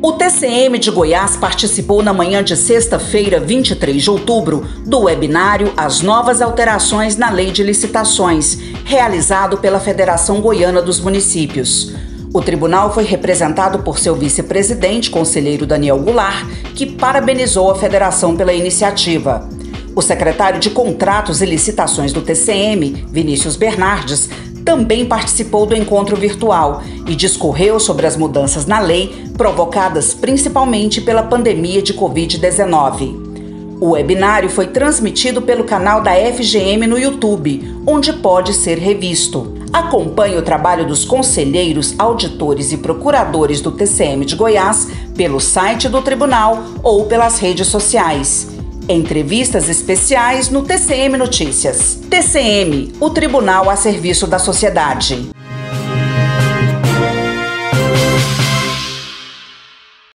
O TCM de Goiás participou na manhã de sexta-feira, 23 de outubro, do webinário As Novas Alterações na Lei de Licitações, realizado pela Federação Goiana dos Municípios. O tribunal foi representado por seu vice-presidente, conselheiro Daniel Goulart, que parabenizou a federação pela iniciativa. O secretário de Contratos e Licitações do TCM, Vinícius Bernardes, também participou do encontro virtual e discorreu sobre as mudanças na lei provocadas principalmente pela pandemia de Covid-19. O webinário foi transmitido pelo canal da FGM no YouTube, onde pode ser revisto. Acompanhe o trabalho dos conselheiros, auditores e procuradores do TCM de Goiás pelo site do tribunal ou pelas redes sociais. Entrevistas especiais no TCM Notícias. TCM, o Tribunal a serviço da sociedade.